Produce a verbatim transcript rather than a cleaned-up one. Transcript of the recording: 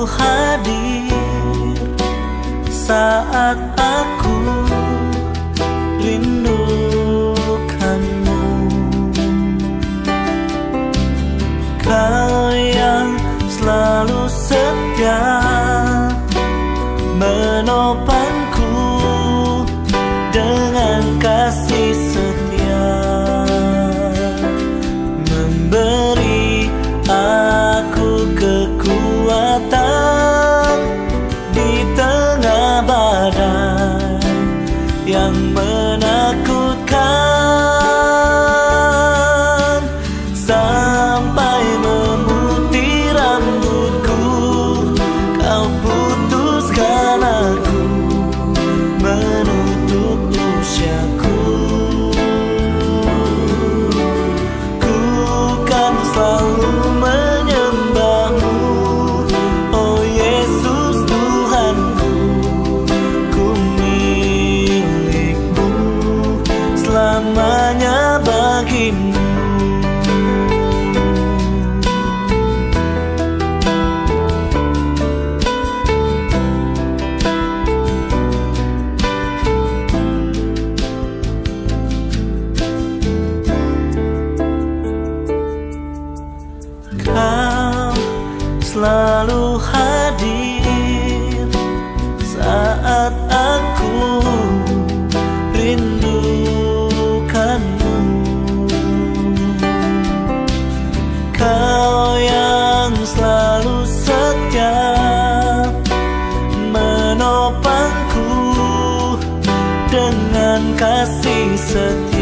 selalu hadir saat aku rindukanmu. Kau yang selalu setia menopangku dengan kasih setia, memberi aku kekuatan di tengah badai yang menakutkan, sampai memutih rambutku kau putuskan aku menutup usiaku. Ku kan selalu menyembahmu, oh Yesus Tuhanku. Ku milikmu selamanya bagimu. Kau selalu hadir saat aku rindukanmu. Kau yang selalu setia menopangku dengan kasih setia,